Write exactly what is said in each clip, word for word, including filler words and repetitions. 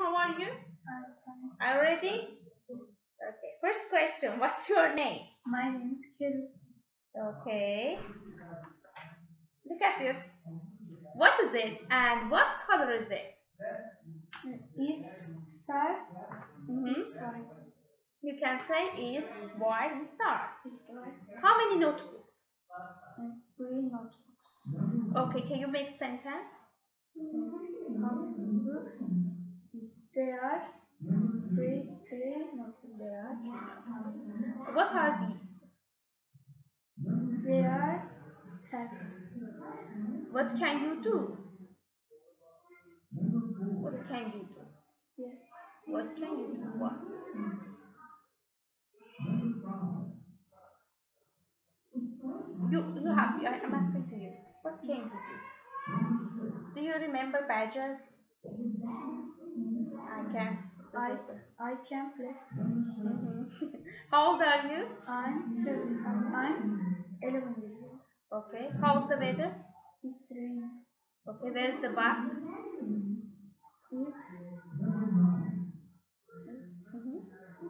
How are you? I'm fine. Are you ready? Okay. First question. What's your name? My name is Kiru. Okay. Look at this. What is it and what color is it? It's star. Mm-hmm. It's white. You can say it's white star. It's white. How many notebooks? And three notebooks. Okay, can you make sentence? Um, There are three, three notebooks. There are. What are these? They are seven. What can you do? What can you do? Yes. What can you do? What? You, you have, I- I'm asking to you. What can you do? Do you remember badges? I can. I I can play. Mm-hmm. How old are you? I'm seven. I'm eleven years old. Okay. How's the weather? It's raining. Okay. Where's the back? It's Mm-hmm.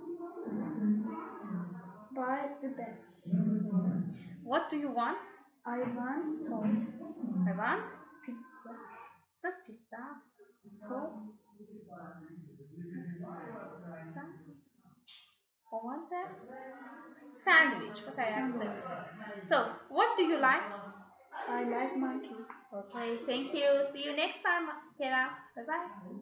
by the bed. What do you want? I want toy. I want Pizza. it's not pizza. Toy. Pizza. I want a sandwich. What I have said. So, what do you like? I like monkeys. Okay. Thank you. See you next time, Kera. Bye bye.